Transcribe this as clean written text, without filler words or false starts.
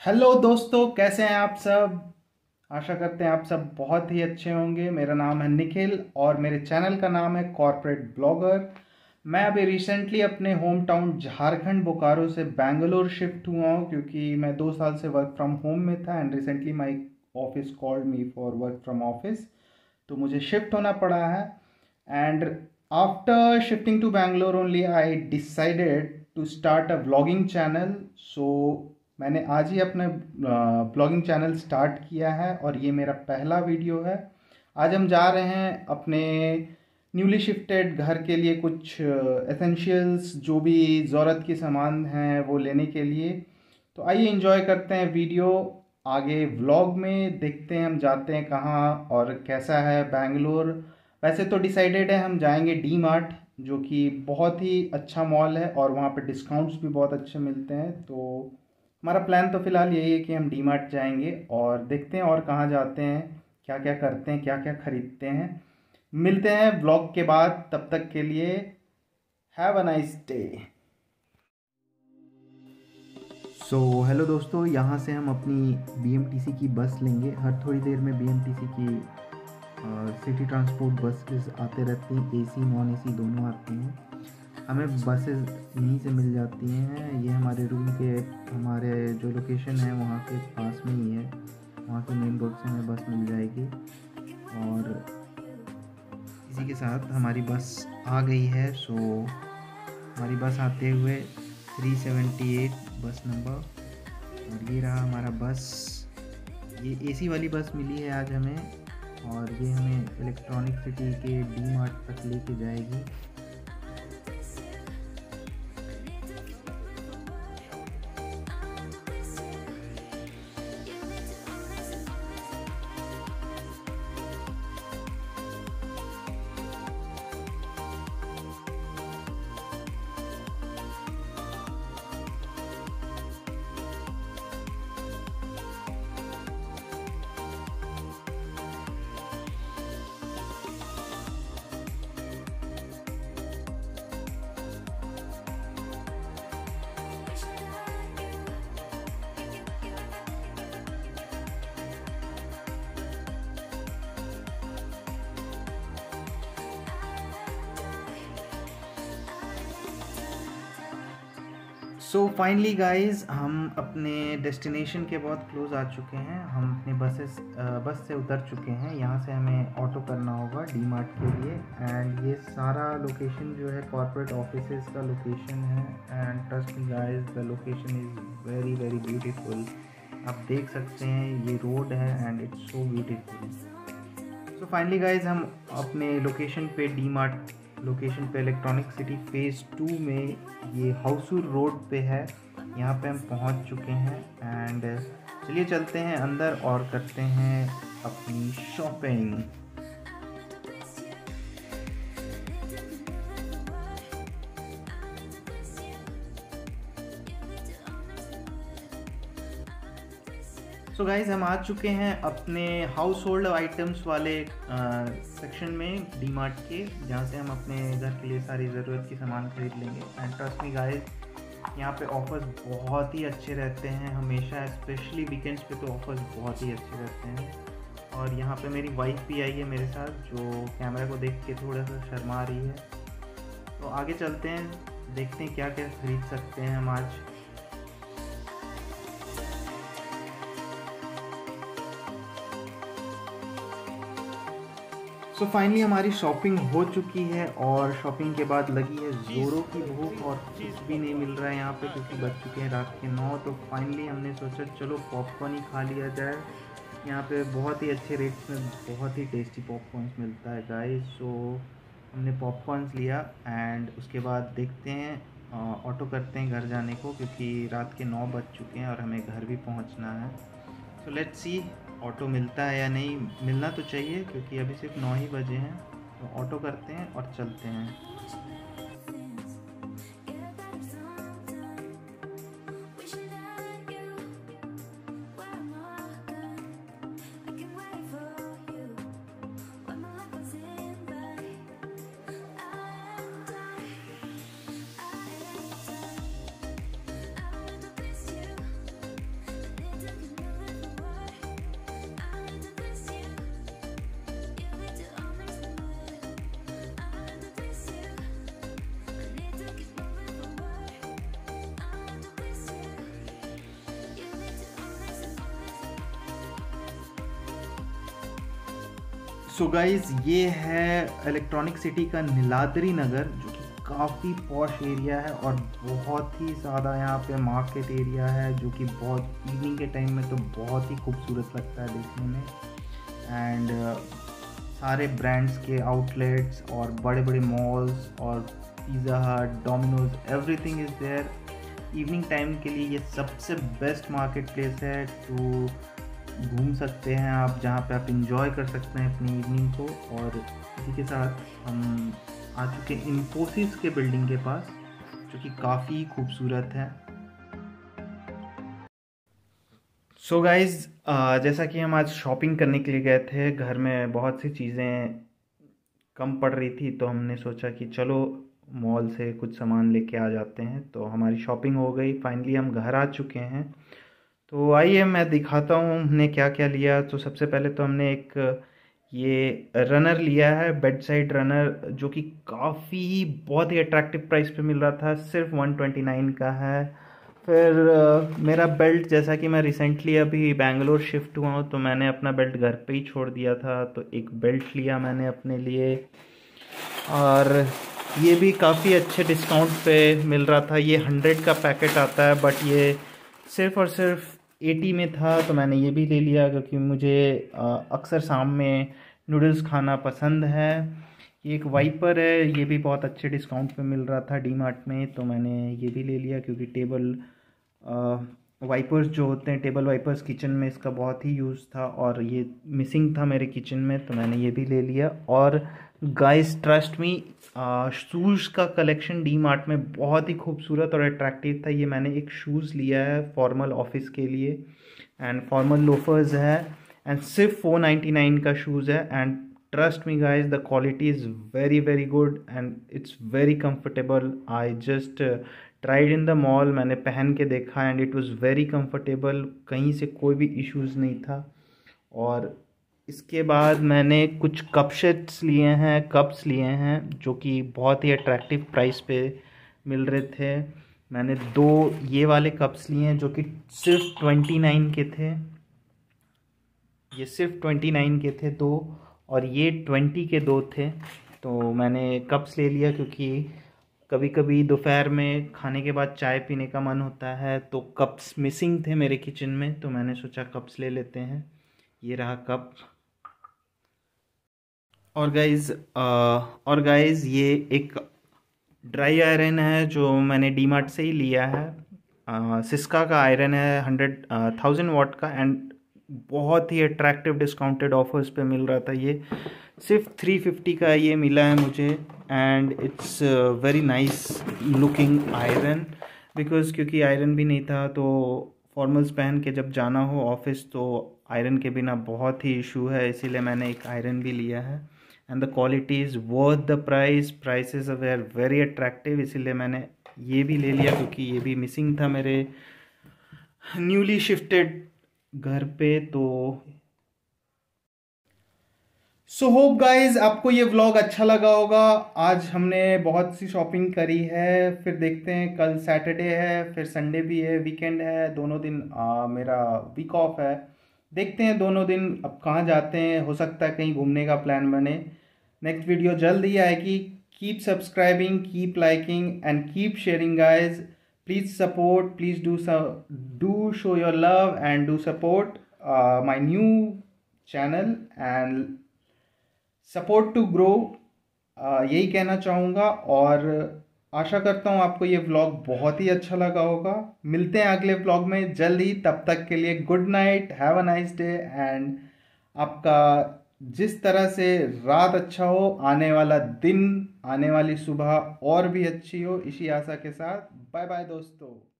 Hello दोस्तों, कैसे हैं आप सब। आशा करते हैं आप सब बहुत ही अच्छे होंगे। मेरा नाम है निखिल और मेरे चैनल का नाम है कॉर्पोरेट ब्लॉगर। मैं अभी रिसेंटली अपने होम टाउन झारखंड बोकारो से बैंगलोर शिफ्ट हुआ हूँ, क्योंकि मैं 2 साल से वर्क फ्रॉम होम में था and recently my office called me for work from office. तो मुझे शिफ्ट होना पड़ा है। And after shifting to Bangalore only I decided to start a vlogging channel. So मैंने आज ही अपने ब्लॉगिंग चैनल स्टार्ट किया है और ये मेरा पहला वीडियो है। आज हम जा रहे हैं अपने न्यूली शिफ्टेड घर के लिए कुछ एसेंशियल्स, जो भी ज़रूरत के सामान हैं वो लेने के लिए। तो आइए एंजॉय करते हैं वीडियो। आगे व्लॉग में देखते हैं हम जाते हैं कहाँ और कैसा है बैंगलोर। वैसे तो डिसाइडेड है हम जाएंगे डी मार्ट, जो कि बहुत ही अच्छा मॉल है और वहाँ पे डिस्काउंट्स भी बहुत अच्छे मिलते हैं। तो हमारा प्लान तो फ़िलहाल यही है कि हम डी मार्ट जाएंगे और देखते हैं और कहाँ जाते हैं, क्या क्या करते हैं, क्या क्या खरीदते हैं। मिलते हैं ब्लॉग के बाद, तब तक के लिए have a nice day. So hello दोस्तों, यहाँ से हम अपनी बीएमटीसी की बस लेंगे। हर थोड़ी देर में बीएमटीसी की सिटी ट्रांसपोर्ट बसेस आते रहती हैं, एसी नॉन एसी दोनों आती हैं। हमें बसेस यहीं से मिल जाती हैं। ये हमारे रूम के, हमारे जो लोकेशन है वहाँ के पास में ही है। वहाँ से मेन रोड से हमें बस मिल जाएगी। और इसी के साथ हमारी बस आ गई है। सो हमारी बस आते हुए 378 बस नंबर। और ये रहा हमारा बस। ये एसी वाली बस मिली है आज हमें, और ये हमें इलेक्ट्रॉनिक सिटी के डी मार्ट तक लेके जाएगी। सो फाइनली गाइस, हम अपने डेस्टिनेशन के बहुत क्लोज आ चुके हैं। हम अपने बस से उतर चुके हैं। यहाँ से हमें ऑटो करना होगा डी मार्ट के लिए। एंड ये सारा लोकेशन जो है कॉर्पोरेट ऑफिसेस का लोकेशन है। And trust me guys, the location is very very beautiful. आप देख सकते हैं ये रोड है and it's so beautiful. So finally guys, हम अपने लोकेशन पे डी मार्ट लोकेशन पे इलेक्ट्रॉनिक सिटी फेज़ 2 में, ये हाउसूर रोड पे है, यहाँ पे हम पहुँच चुके हैं। एंड चलिए चलते हैं अंदर और करते हैं अपनी शॉपिंग। सो गाइज, हम आ चुके हैं अपने हाउस होल्ड आइटम्स वाले सेक्शन में डी मार्ट के, जहाँ से हम अपने घर के लिए सारी ज़रूरत की सामान खरीद लेंगे। एंड ट्रस्ट मी गाइज, यहाँ पे ऑफर्स बहुत ही अच्छे रहते हैं हमेशा, स्पेशली वीकेंड्स पे तो ऑफर्स बहुत ही अच्छे रहते हैं। और यहाँ पे मेरी वाइफ भी आई है मेरे साथ, जो कैमरा को देख के थोड़ा सा शर्मा रही है। तो आगे चलते हैं, देखते हैं क्या क्या खरीद सकते हैं हम आज। सो फाइनली हमारी शॉपिंग हो चुकी है और शॉपिंग के बाद लगी है ज़ोरों की भूख, और कुछ भी नहीं मिल रहा है यहाँ पे, क्योंकि बज चुके हैं रात के 9। तो फाइनली हमने सोचा चलो पॉपकॉर्न ही खा लिया जाए। यहाँ पे बहुत ही अच्छे रेट्स में बहुत ही टेस्टी पॉपकॉर्न्स मिलता है गाइस। सो हमने पॉपकॉर्न्स लिया एंड उसके बाद देखते हैं, ऑटो करते हैं घर जाने को, क्योंकि रात के 9 बज चुके हैं और हमें घर भी पहुँचना है। सो लेट्स सी ऑटो मिलता है या नहीं। मिलना तो चाहिए, क्योंकि अभी सिर्फ 9 ही बजे हैं। तो ऑटो करते हैं और चलते हैं। सो गाइज ये है इलेक्ट्रॉनिक सिटी का नीलाद्री नगर, जो कि काफ़ी पॉश एरिया है और बहुत ही ज़्यादा यहाँ पे मार्केट एरिया है, जो कि बहुत इवनिंग के टाइम में तो बहुत ही खूबसूरत लगता है देखने में। एंड सारे ब्रांड्स के आउटलेट्स और बड़े बड़े मॉल्स और Pizza Hut, Domino's, everything is there. Evening time के लिए ये सबसे बेस्ट मार्केट प्लेस है टू घूम सकते हैं आप, जहाँ पे आप इंजॉय कर सकते हैं अपनी इवनिंग को। और इसी के साथ हम आ चुके हैं इन्फोसिस के बिल्डिंग के पास, जो कि काफ़ी खूबसूरत है। सो गाइज़ जैसा कि हम आज शॉपिंग करने के लिए गए थे, घर में बहुत सी चीज़ें कम पड़ रही थी, तो हमने सोचा कि चलो मॉल से कुछ सामान लेके आ जाते हैं। तो हमारी शॉपिंग हो गई, फाइनली हम घर आ चुके हैं। तो आइए मैं दिखाता हूँ हमने क्या क्या लिया। तो सबसे पहले तो हमने एक ये रनर लिया है, बेड साइड रनर, जो कि काफ़ी बहुत ही अट्रैक्टिव प्राइस पे मिल रहा था, सिर्फ 129 का है। फिर मेरा बेल्ट, जैसा कि मैं रिसेंटली अभी बैंगलोर शिफ्ट हुआ हूँ, तो मैंने अपना बेल्ट घर पे ही छोड़ दिया था, तो एक बेल्ट लिया मैंने अपने लिए। और ये भी काफ़ी अच्छे डिस्काउंट पे मिल रहा था। ये 100 का पैकेट आता है, बट ये सिर्फ और सिर्फ 80 में था, तो मैंने ये भी ले लिया, क्योंकि मुझे अक्सर शाम में नूडल्स खाना पसंद है। ये एक वाइपर है, ये भी बहुत अच्छे डिस्काउंट पे मिल रहा था डी मार्ट में, तो मैंने ये भी ले लिया, क्योंकि टेबल वाइपर्स जो होते हैं, टेबल वाइपर्स, किचन में इसका बहुत ही यूज़ था और ये मिसिंग था मेरे किचन में, तो मैंने ये भी ले लिया। और गाइस ट्रस्ट मी, शूज़ का कलेक्शन डी मार्ट में बहुत ही खूबसूरत और अट्रैक्टिव था। ये मैंने एक शूज़ लिया है फॉर्मल ऑफिस के लिए, एंड फॉर्मल लोफर्स है, एंड सिर्फ 499 का शूज़ है। And trust me guys, the quality is very very good and it's very comfortable. I just tried in the mall, मैंने पहन के देखा and it was very comfortable, कहीं से कोई भी इश्यूज़ नहीं था। और इसके बाद मैंने कुछ कप्स लिए हैं, जो कि बहुत ही अट्रैक्टिव प्राइस पे मिल रहे थे। मैंने 2 ये वाले कप्स लिए हैं, जो कि सिर्फ 29 के थे। ये सिर्फ 29 के थे 2, और ये 20 के 2 थे। तो मैंने कप्स ले लिया, क्योंकि कभी कभी दोपहर में खाने के बाद चाय पीने का मन होता है, तो कप्स मिसिंग थे मेरे किचन में, तो मैंने सोचा कप्स ले लेते हैं। ये रहा कप। और गाइज ये एक ड्राई आयरन है, जो मैंने डी मार्ट से ही लिया है। सिस्का का आयरन है, 1000 वाट का, एंड बहुत ही अट्रैक्टिव डिस्काउंटेड ऑफर्स पे मिल रहा था। ये सिर्फ 350 का ये मिला है मुझे, and it's very nice looking iron, क्योंकि आयरन भी नहीं था, तो फॉर्मल्स पहन के जब जाना हो ऑफिस, तो आयरन के बिना बहुत ही इशू है, इसीलिए मैंने एक आयरन भी लिया है। And the quality is worth the prices were very attractive, इसीलिए मैंने ये भी ले लिया, क्योंकि ये भी मिसिंग था मेरे न्यूली शिफ्टेड घर पे। तो सो होप गाइज आपको ये व्लॉग अच्छा लगा होगा। आज हमने बहुत सी शॉपिंग करी है, फिर देखते हैं, कल सैटरडे है, फिर संडे भी है, वीकेंड है, दोनों दिन मेरा वीक ऑफ है। देखते हैं दोनों दिन अब कहाँ जाते हैं, हो सकता है कहीं घूमने का प्लान बने। नेक्स्ट वीडियो जल्द ही आएगी। Keep subscribing, keep liking and keep sharing guys. Please support, please do show your love and do support my new channel and support to grow, यही कहना चाहूँगा। और आशा करता हूँ आपको ये व्लॉग बहुत ही अच्छा लगा होगा। मिलते हैं अगले व्लॉग में जल्द ही, तब तक के लिए good night, have a nice day, and आपका जिस तरह से रात अच्छा हो, आने वाला दिन, आने वाली सुबह और भी अच्छी हो, इसी आशा के साथ बाय बाय दोस्तों।